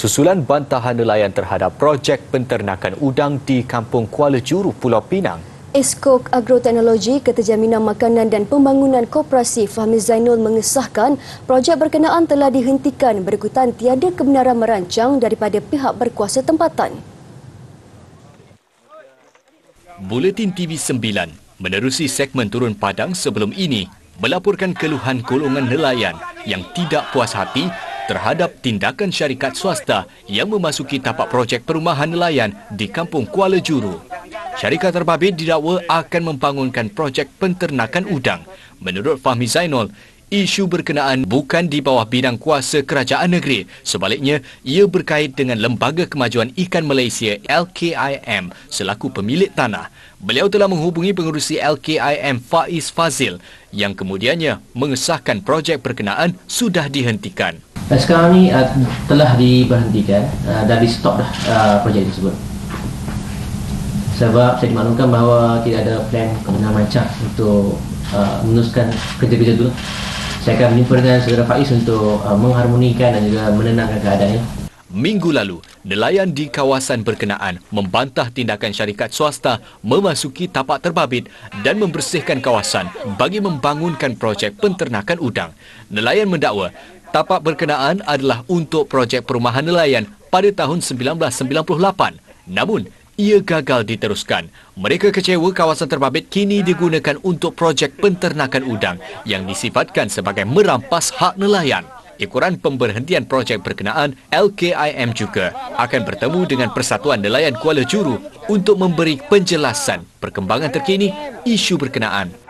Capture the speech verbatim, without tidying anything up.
susulan bantahan nelayan terhadap projek penternakan udang di Kampung Kuala Juru, Pulau Pinang. Esko Agroteknologi, Keterjaminan Makanan dan Pembangunan Koperasi Fahmi Zainul mengesahkan projek berkenaan telah dihentikan berikutan tiada kebenaran merancang daripada pihak berkuasa tempatan. Buletin T V sembilan menerusi segmen Turun Padang sebelum ini melaporkan keluhan golongan nelayan yang tidak puas hati terhadap tindakan syarikat swasta yang memasuki tapak projek perumahan nelayan di Kampung Kuala Juru. Syarikat terbabit didakwa akan membangunkan projek penternakan udang. Menurut Fahmi Zainul, isu berkenaan bukan di bawah bidang kuasa kerajaan negeri. Sebaliknya, ia berkait dengan Lembaga Kemajuan Ikan Malaysia L K I M selaku pemilik tanah. Beliau telah menghubungi pengerusi L K I M Faiz Fazil yang kemudiannya mengesahkan projek berkenaan sudah dihentikan. Sekarang ini uh, telah diberhentikan uh, dan di stop dah uh, projek tersebut. Sebab saya dimaklumkan bahawa tidak ada plan kebenaran rancang untuk uh, meneruskan kerja-kerja itu. Saya akan berjumpa dengan saudara Faiz untuk uh, mengharmonikan dan juga menenangkan keadaan ini. Minggu lalu, nelayan di kawasan berkenaan membantah tindakan syarikat swasta memasuki tapak terbabit dan membersihkan kawasan bagi membangunkan projek penternakan udang. Nelayan mendakwa tapak berkenaan adalah untuk projek perumahan nelayan pada tahun seribu sembilan ratus sembilan puluh lapan. Namun, ia gagal diteruskan. Mereka kecewa kawasan terbabit kini digunakan untuk projek penternakan udang yang disifatkan sebagai merampas hak nelayan. Ekoran pemberhentian projek berkenaan, L K I M juga akan bertemu dengan Persatuan Nelayan Kuala Juru untuk memberi penjelasan perkembangan terkini isu berkenaan.